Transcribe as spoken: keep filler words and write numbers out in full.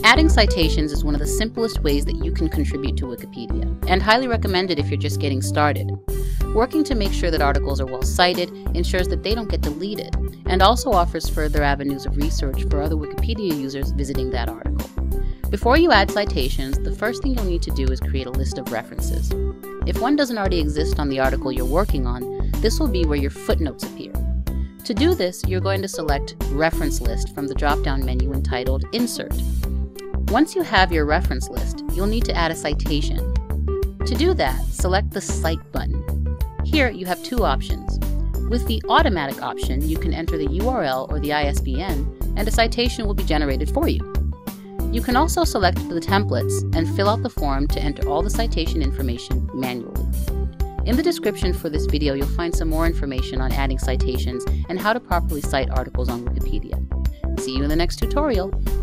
Adding citations is one of the simplest ways that you can contribute to Wikipedia, and highly recommended if you're just getting started. Working to make sure that articles are well cited ensures that they don't get deleted, and also offers further avenues of research for other Wikipedia users visiting that article. Before you add citations, the first thing you'll need to do is create a list of references. If one doesn't already exist on the article you're working on, this will be where your footnotes appear. To do this, you're going to select Reference List from the drop-down menu entitled Insert. Once you have your reference list, you'll need to add a citation. To do that, select the Cite button. Here you have two options. With the automatic option, you can enter the U R L or the I S B N, and a citation will be generated for you. You can also select the templates and fill out the form to enter all the citation information manually. In the description for this video, you'll find some more information on adding citations and how to properly cite articles on Wikipedia. See you in the next tutorial.